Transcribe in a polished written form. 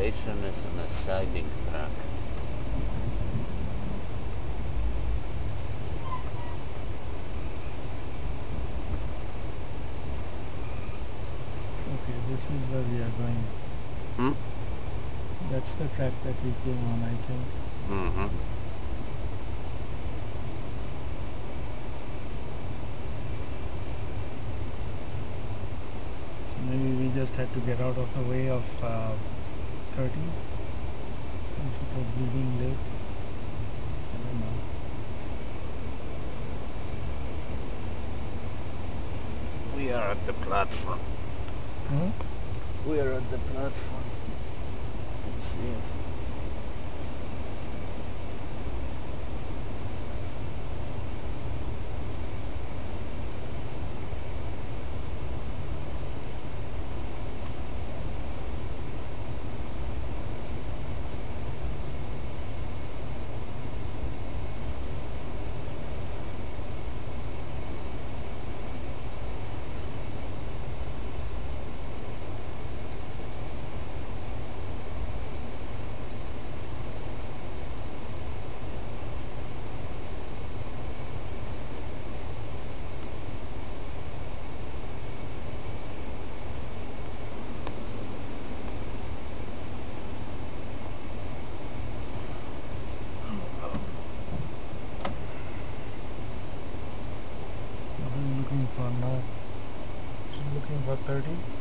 station is on a siding track. Okay, this is where we are going. That's the track that we came on, I think. So maybe we just had to get out of the way of 30 since it was leaving late. I don't know. We are at the platform. We are at the platform. You can see it. What are you looking for now? She's looking for 30.